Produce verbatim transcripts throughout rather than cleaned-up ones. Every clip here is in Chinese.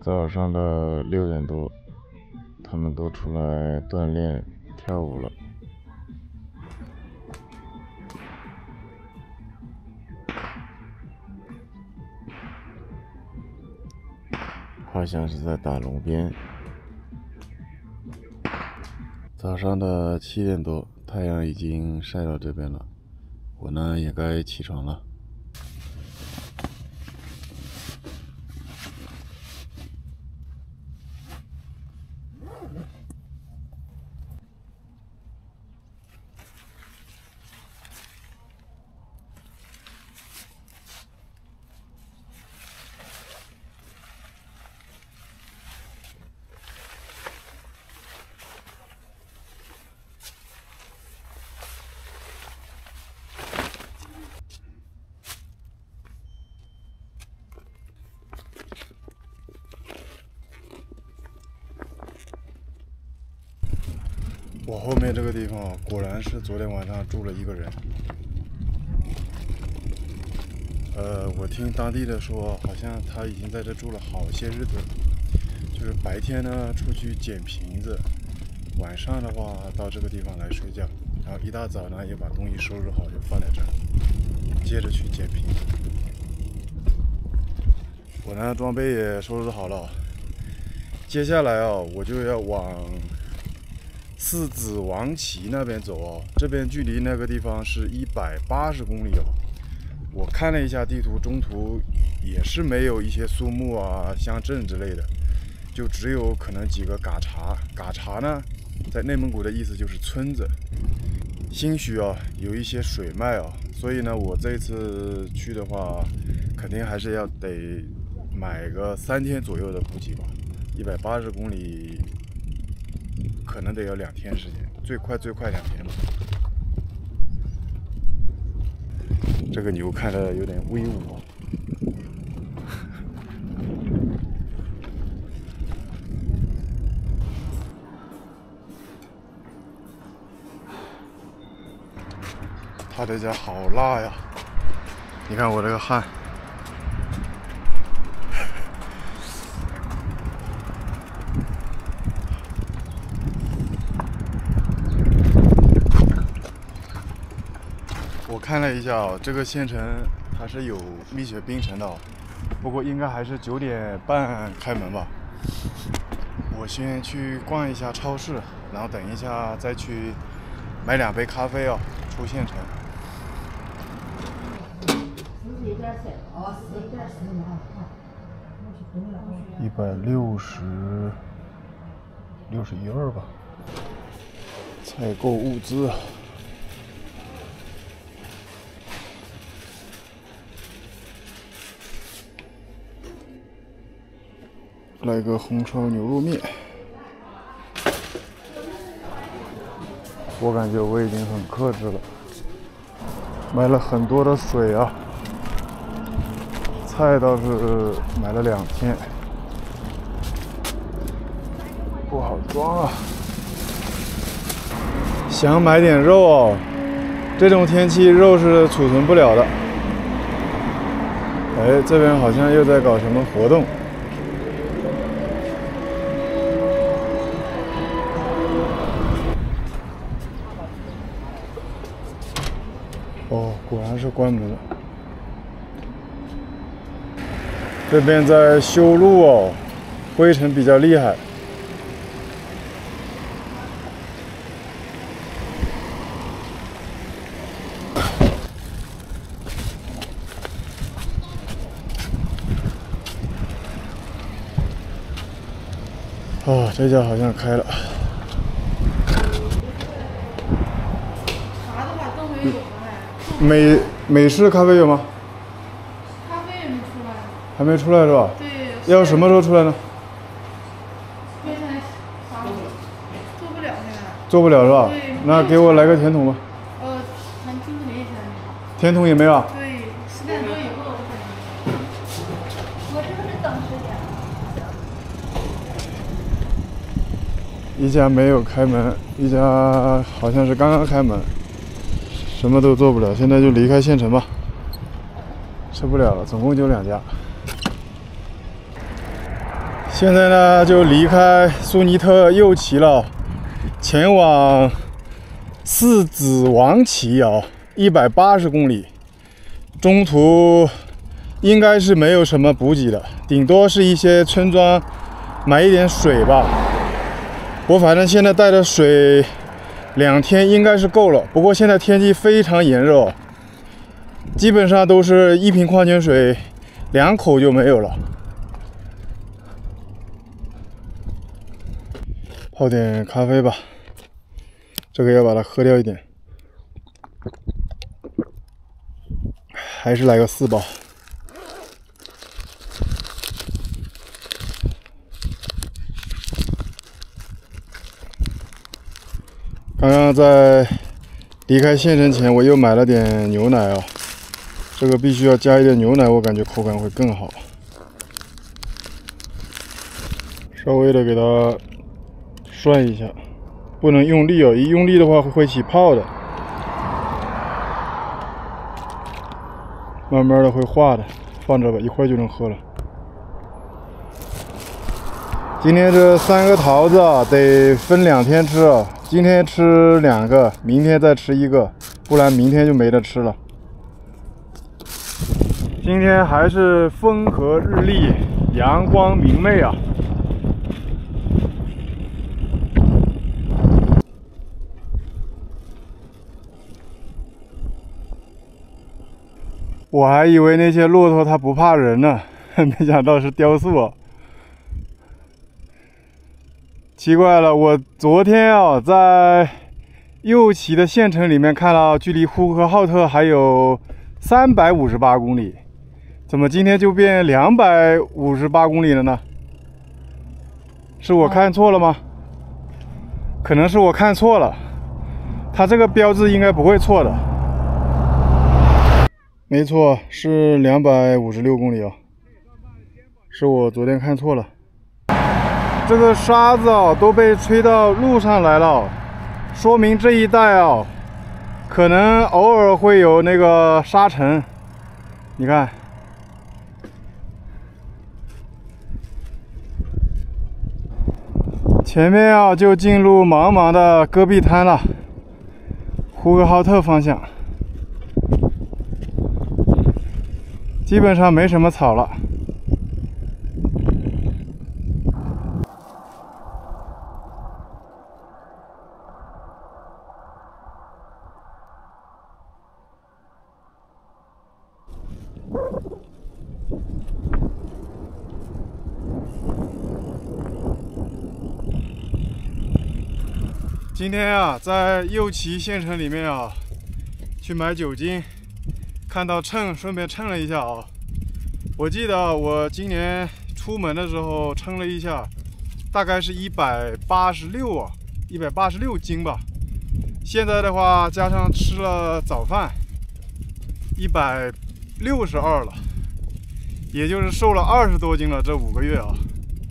早上的六点多，他们都出来锻炼跳舞了。好像是在打龙鞭。早上的七点多，太阳已经晒到这边了，我呢也该起床了。我后面这个地方果然是昨天晚上住了一个人。呃，我听当地的说，好像他已经在这住了好些日子了。就是白天呢出去捡瓶子，晚上的话到这个地方来睡觉，然后一大早呢也把东西收拾好就放在这儿，接着去捡瓶子。我呢装备也收拾好了，接下来啊我就要往四子王旗那边走哦，这边距离那个地方是一百八十公里哦。我看了一下地图，中途也是没有一些树木啊、乡镇之类的，就只有可能几个嘎查。嘎查呢，在内蒙古的意思就是村子。兴许啊有一些水脉啊，所以呢，我这次去的话，肯定还是要得买个三天左右的补给吧。一百八十公里。可能得有两天时间，最快最快两天吧。这个牛看着有点威武。他这家好辣呀！你看我这个汗。我看了一下哦，这个县城它是有蜜雪冰城的哦，不过应该还是九点半开门吧。我先去逛一下超市，然后等一下再去买两杯咖啡哦，出县城。一百六十六十一二吧。采购物资。来个红烧牛肉面，我感觉我已经很克制了，买了很多的水啊，菜倒是买了两天，不好装啊。想买点肉哦，这种天气肉是储存不了的。哎，这边好像又在搞什么活动。哦，果然是关门了。这边在修路哦，灰尘比较厉害。哦，这家好像开了。 茶的话都没有了还。 美美式咖啡有吗？ 咖啡也没出来。 还没出来是吧？ 对。 要什么时候出来呢？ 现在啥做不了现在。 做不了是吧？ 对。 那给我来个甜筒吧。 呃，咱听不联系他。 甜筒也没有啊？ 对，十点多以后我才能。我这个是等十点。 一家没有开门，一家好像是刚刚开门，什么都做不了，现在就离开县城吧，受不了了，总共就两家。 现在呢，就离开苏尼特右旗了，前往四子王旗啊，一百八十公里。中途应该是没有什么补给的，顶多是一些村庄买一点水吧。我反正现在带的水两天应该是够了，不过现在天气非常炎热，基本上都是一瓶矿泉水两口就没有了。泡点咖啡吧，这个要把它喝掉一点，还是来个四包。刚刚在离开县城前，我又买了点牛奶啊，这个必须要加一点牛奶，我感觉口感会更好。稍微的给它涮一下，不能用力哦，一用力的话会起泡的，慢慢的会化的，放着吧，一会儿就能喝了。今天这三个桃子啊，得分两天吃啊。今天吃两个，明天再吃一个，不然明天就没得吃了。今天还是风和日丽，阳光明媚啊。我还以为那些骆驼它不怕人呢，没想到是雕塑啊。奇怪了，我昨天啊在右旗的县城里面看到距离呼和浩特还有三百五十八公里，怎么今天就变两百五十八公里了呢？是我看错了吗？可能是我看错了，它这个标志应该不会错的。没错，是两百五十六公里啊，是我昨天看错了。这个沙子啊都被吹到路上来了，说明这一带啊可能偶尔会有那个沙尘。你看，前面啊就进入茫茫的戈壁滩了，呼和浩特方向，基本上没什么草了。今天啊，在右旗县城里面啊，去买酒精，看到称，顺便称了一下啊。我记得我今年出门的时候称了一下，大概是一百八十六啊，一百八十六斤吧。现在的话，加上吃了早饭，一百六十二了，也就是瘦了二十多斤了。这五个月啊，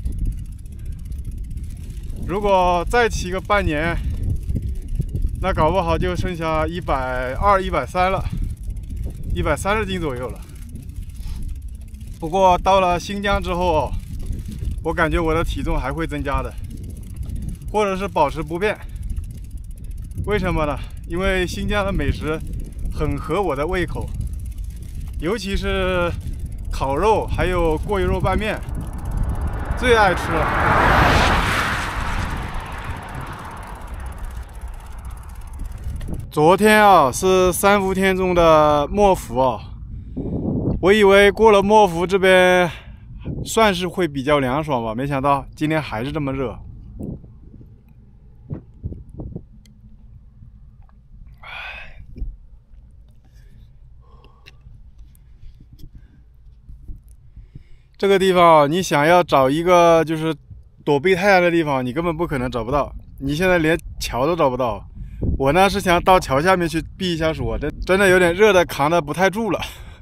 如果再骑个半年，那搞不好就剩下一百二、一百三了，一百三十斤左右了。不过到了新疆之后，我感觉我的体重还会增加的，或者是保持不变。为什么呢？因为新疆的美食很合我的胃口，尤其是烤肉，还有过油肉拌面，最爱吃了。昨天啊是三伏天中的末伏啊，我以为过了末伏这边算是会比较凉爽吧，没想到今天还是这么热。这个地方你想要找一个就是躲避太阳的地方，你根本不可能找不到，你现在连桥都找不到。我呢是想到桥下面去避一下暑，这真的有点热的扛得不太住了。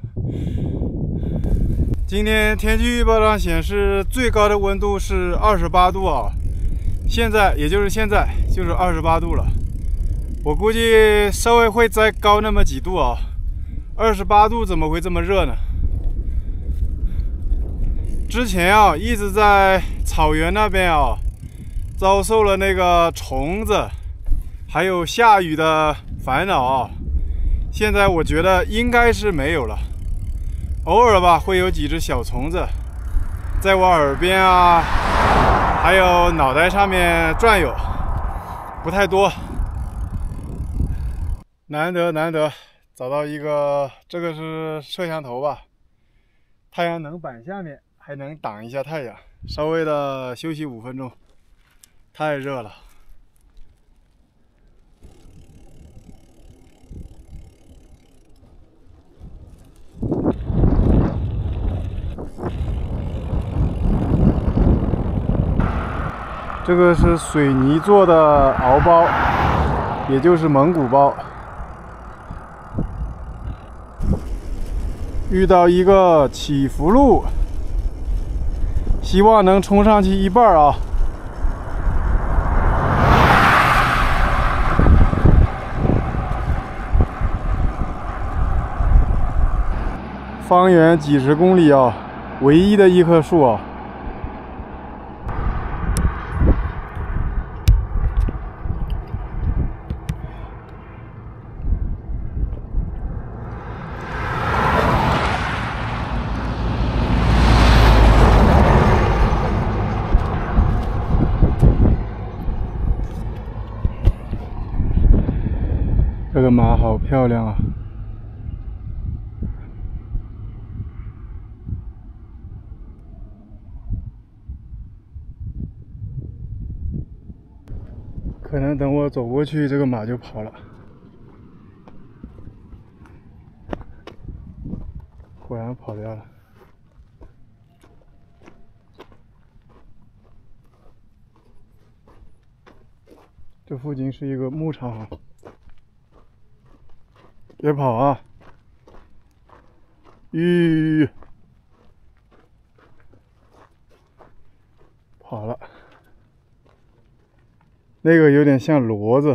今天天气预报上显示最高的温度是二十八度啊，现在也就是现在就是二十八度了。我估计稍微会再高那么几度啊，二十八度怎么会这么热呢？之前啊一直在草原那边啊，遭受了那个虫子，还有下雨的烦恼啊。现在我觉得应该是没有了，偶尔吧会有几只小虫子在我耳边啊，还有脑袋上面转悠，不太多。难得难得找到一个，这个是摄像头吧，太阳能板下面还能挡一下太阳，稍微的休息五分钟，太热了。这个是水泥做的敖包，也就是蒙古包。遇到一个起伏路，希望能冲上去一半啊！方圆几十公里啊，唯一的一棵树啊。这个马好漂亮啊！可能等我走过去，这个马就跑了。果然跑掉了。这附近是一个牧场啊。别跑啊！吁，跑了。那个有点像骡子。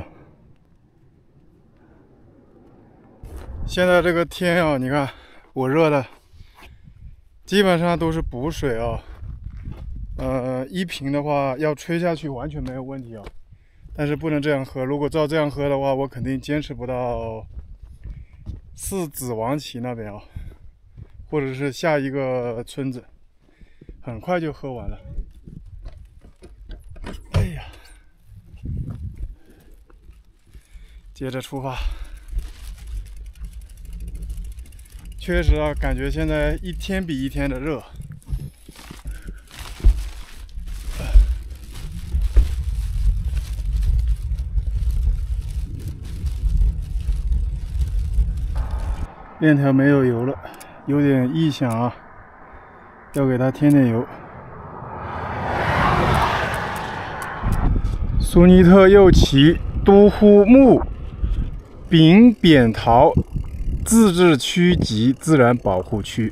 现在这个天啊，你看我热的，基本上都是补水啊。呃，一瓶的话要吹下去完全没有问题啊，但是不能这样喝。如果照这样喝的话，我肯定坚持不到四子王旗那边啊，或者是下一个村子，很快就喝完了。哎呀，接着出发。确实啊，感觉现在一天比一天的热。链条没有油了，有点异响啊，要给它添点油。苏尼特右旗都护木柄扁桃自治区级自然保护区。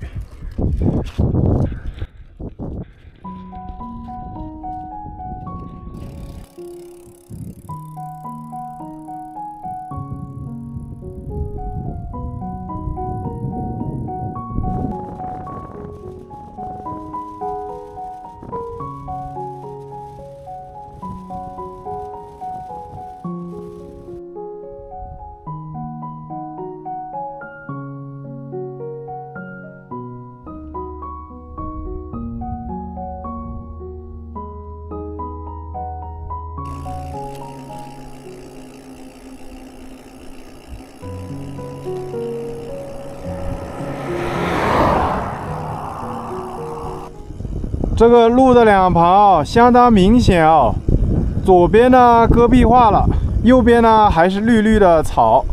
这个路的两旁啊，相当明显啊，左边呢戈壁化了，右边呢还是绿绿的草。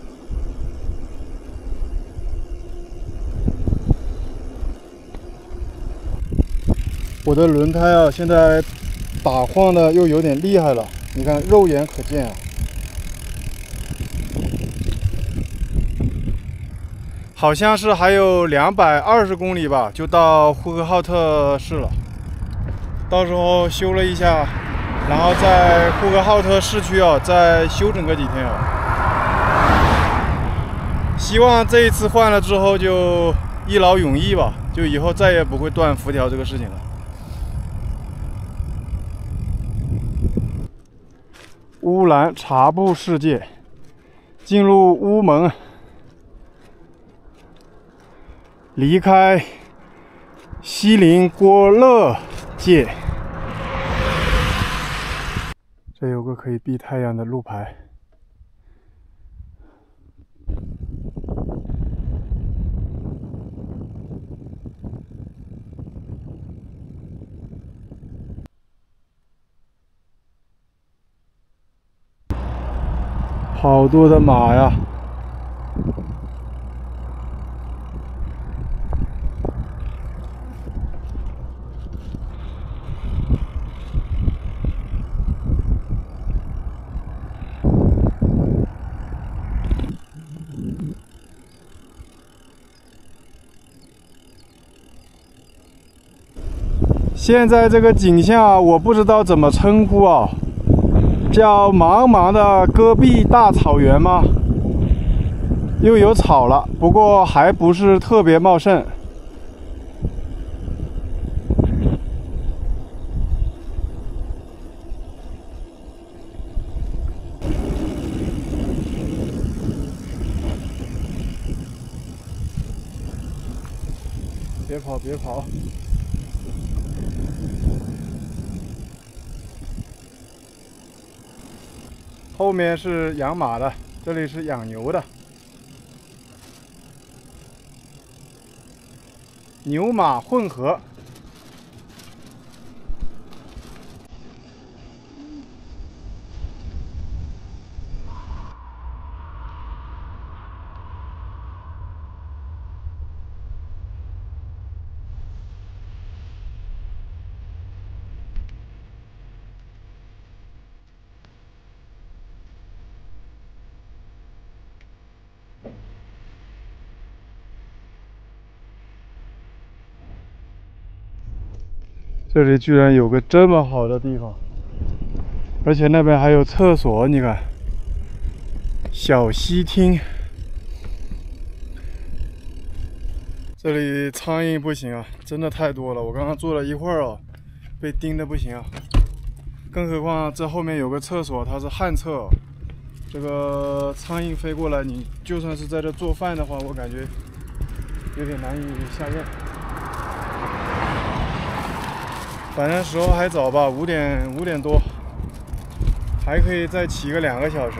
我的轮胎啊，现在打晃的又有点厉害了，你看肉眼可见啊。好像是还有两百二十公里吧，就到呼和浩特市了。到时候修了一下，然后在呼和浩特市区啊，再休整个几天啊。希望这一次换了之后就一劳永逸吧，就以后再也不会断辐条这个事情了。 乌兰察布世界，进入乌门，离开锡林郭勒界。这有个可以避太阳的路牌。好多的马呀！现在这个景象我不知道怎么称呼啊。叫茫茫的戈壁大草原吗？又有草了，不过还不是特别茂盛。别跑，别跑！后面是养马的，这里是养牛的，牛马混合。这里居然有个这么好的地方，而且那边还有厕所，你看，小溪厅。这里苍蝇不行啊，真的太多了。我刚刚坐了一会儿啊，被叮的不行啊。更何况这后面有个厕所，它是旱厕，这个苍蝇飞过来，你就算是在这做饭的话，我感觉有点难以下咽。反正时候还早吧，五点五点多，还可以再骑个两个小时。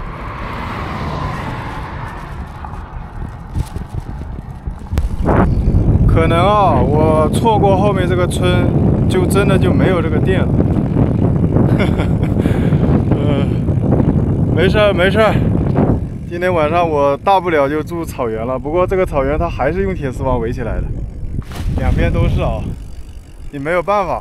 可能啊，我错过后面这个村，就真的就没有这个店了。嗯，没事儿没事儿，今天晚上我大不了就住草原了。不过这个草原它还是用铁丝网围起来的，两边都是啊。你没有办法。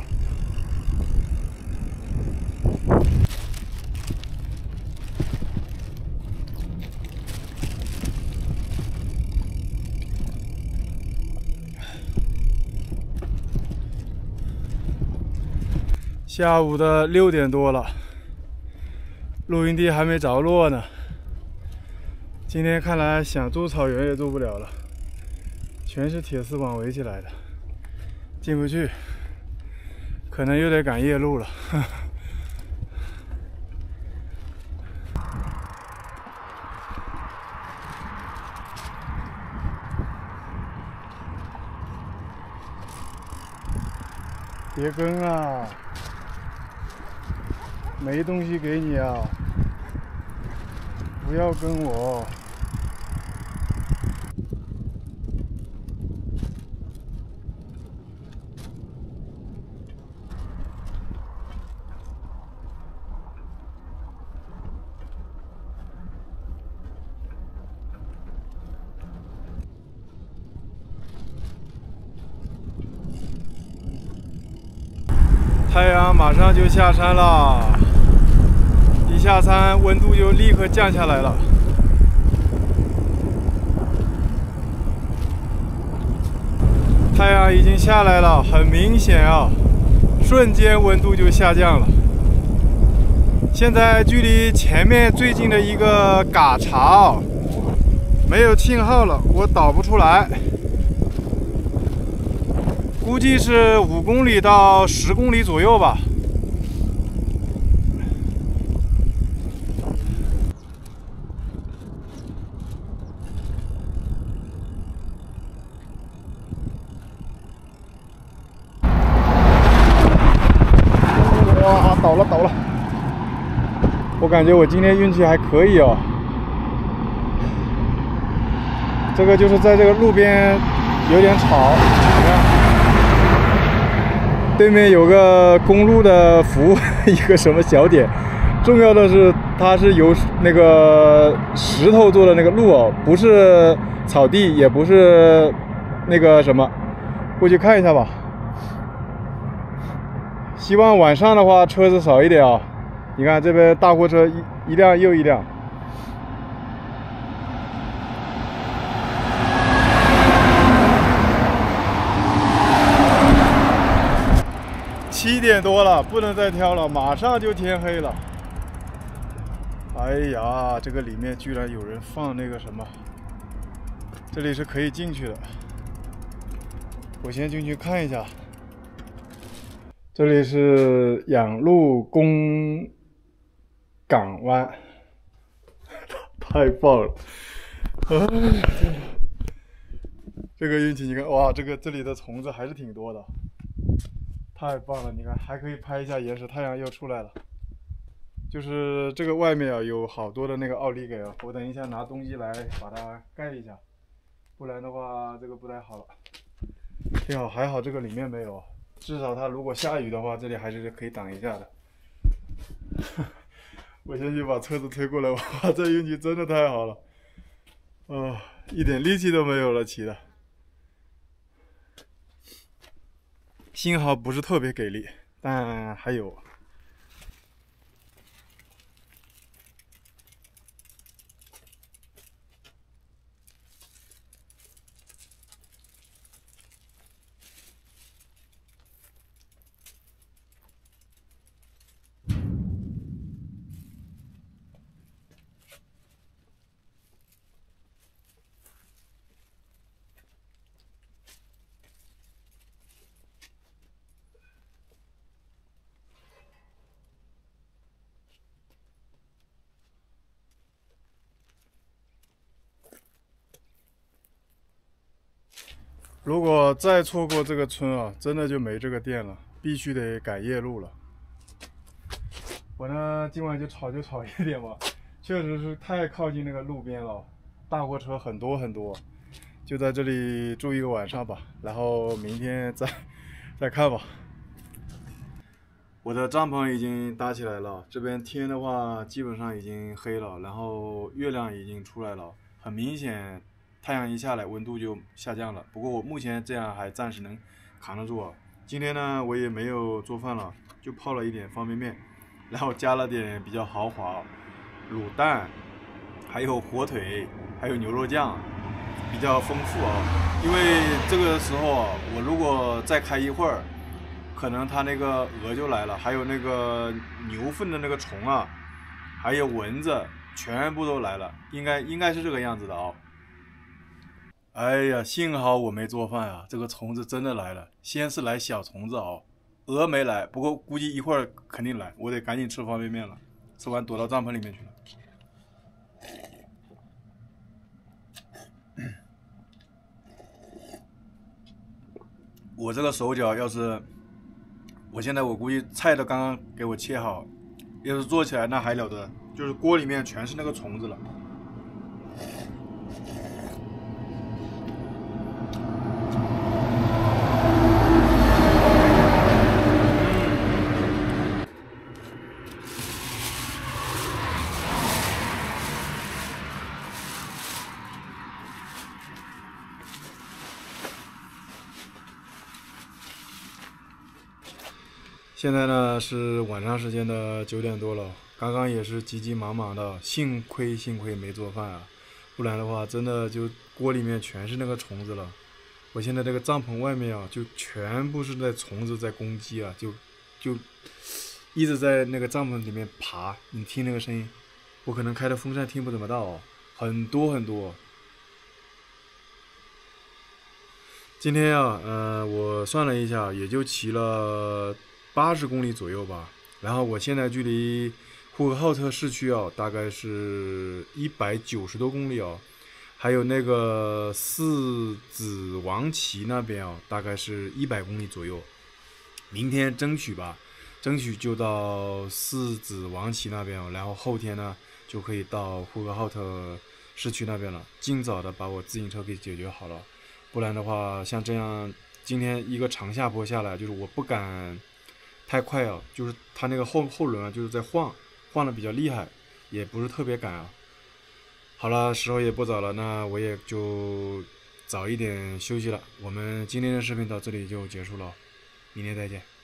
下午的六点多了，露营地还没着落呢。今天看来想住草原也住不了了，全是铁丝网围起来的，进不去。可能又得赶夜路了。别跟啊！没东西给你啊！不要跟我！太阳马上就下山了，一下山温度就立刻降下来了。太阳已经下来了，很明显啊，瞬间温度就下降了。现在距离前面最近的一个嘎巢没有信号了，我导不出来。估计是五公里到十公里左右吧。 我感觉我今天运气还可以哦。这个就是在这个路边有点吵，你看，对面有个公路的服务一个什么小点。重要的是，它是由那个石头做的那个路哦，不是草地，也不是那个什么。过去看一下吧。希望晚上的话车子少一点啊。你看这边大货车一一辆又一辆。七点多了，不能再挑了，马上就天黑了。哎呀，这个里面居然有人放那个什么，这里是可以进去的。我先进去看一下。这里是养鹿公港湾，太棒了！哎呀，这个运气，你看，哇，这个这里的虫子还是挺多的，太棒了！你看，还可以拍一下岩石，太阳又出来了。就是这个外面啊有好多的那个奥利给啊，我等一下拿东西来把它盖一下，不然的话这个不太好了。挺好，还好这个里面没有，至少它如果下雨的话，这里还是可以挡一下的。我先去把车子推过来，哇，这运气真的太好了，啊、呃，一点力气都没有了，骑的。幸好不是特别给力，但还有。如果再错过这个村啊，真的就没这个店了，必须得改夜路了。我呢，今晚就吵就吵一点吧，确实是太靠近那个路边了，大货车很多很多，就在这里住一个晚上吧，然后明天再再看吧。我的帐篷已经搭起来了，这边天的话基本上已经黑了，然后月亮已经出来了，很明显。太阳一下来，温度就下降了。不过我目前这样还暂时能扛得住啊。今天呢，我也没有做饭了，就泡了一点方便面，然后加了点比较豪华卤蛋，还有火腿，还有牛肉酱，比较丰富啊。因为这个时候啊，我如果再开一会儿，可能它那个蛾就来了，还有那个牛粪的那个虫啊，还有蚊子，全部都来了，应该应该是这个样子的啊。哎呀，幸好我没做饭啊！这个虫子真的来了，先是来小虫子哦，蛾没来，不过估计一会儿肯定来，我得赶紧吃方便面了，吃完躲到帐篷里面去了。我这个手脚要是，我现在我估计菜都刚刚给我切好，要是做起来那还了得，就是锅里面全是那个虫子了。现在呢是晚上时间的九点多了，刚刚也是急急忙忙的，幸亏幸亏没做饭啊，不然的话真的就锅里面全是那个虫子了。我现在这个帐篷外面啊，就全部是在虫子在攻击啊，就就一直在那个帐篷里面爬，你听那个声音，我可能开的风扇听不怎么到哦，很多很多。今天啊，呃，我算了一下，也就骑了八十公里左右吧。然后我现在距离呼和浩特市区啊，大概是一百九十多公里哦。还有那个四子王旗那边啊，大概是一百公里左右。明天争取吧， 争取就到四子王旗那边，然后后天呢就可以到呼和浩特市区那边了，尽早的把我自行车给解决好了，不然的话，像这样今天一个长下坡下来，就是我不敢太快啊，就是它那个后后轮啊，就是在晃，晃的比较厉害，也不是特别赶啊。好了，时候也不早了，那我也就早一点休息了。我们今天的视频到这里就结束了，明天再见。